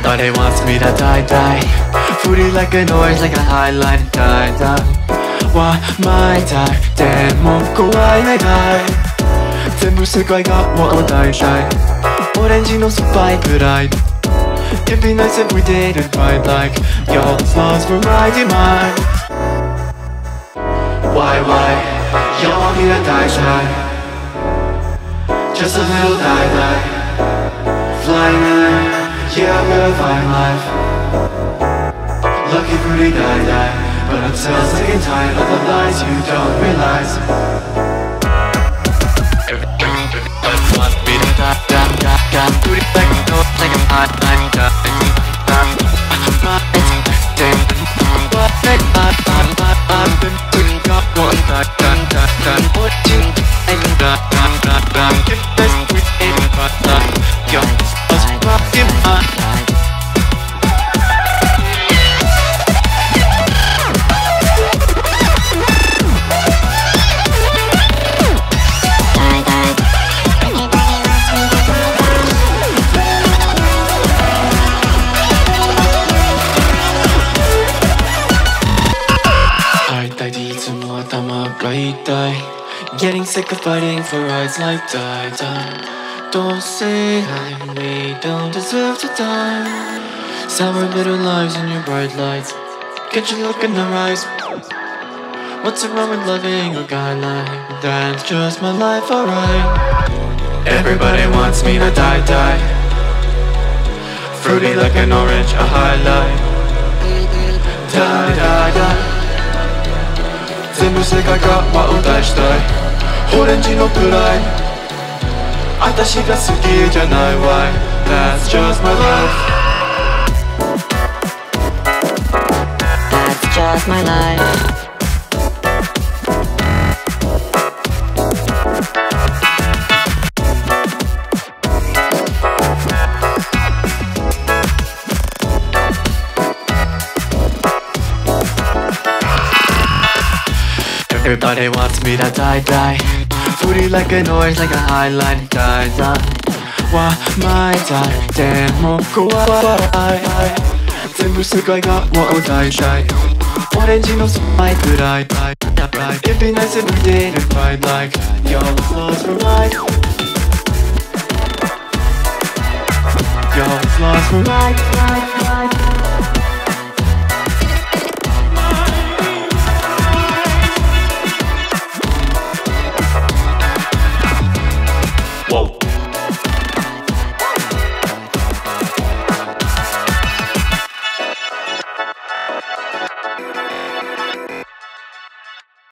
Everybody wants me to die. Fruity like a noise, like a highlight. Die. Why my die? でも怖い願い。全部世界がもう大体。オレンジのスパイクライト。It'd be nice if we didn't fight like your flaws were my demise. Why? You want me to die shy? Just a little die. Flying high, yeah I'm gonna find life. Lucky fruity die. But I'm still sick and tired of the lies you don't realize. Everybody wants me to die. Fruity like a note, like a hot line. I've been putting up one time. What you if there's we ain't but yo, us rockin' on. Getting sick of fighting for rights like die. Don't say hi, we don't deserve to die. Sour bitter lives in your bright lights. Can't you look in our eyes? What's wrong with loving a guy like that's just my life, alright. Everybody wants me to die. Fruity like an orange, a highlight. Die. 全部世界が真を出したいオレンジのプライド私が好きじゃない Why? That's just my life. That's just my life. Everybody wants me to die. Fruity like a noise, like a highlight. Die. Why my die? でも怖い全部世界がもう大体オレンジのスパイクライト It'd be nice if we didn't fight like your flaws were right. Your flaws were right.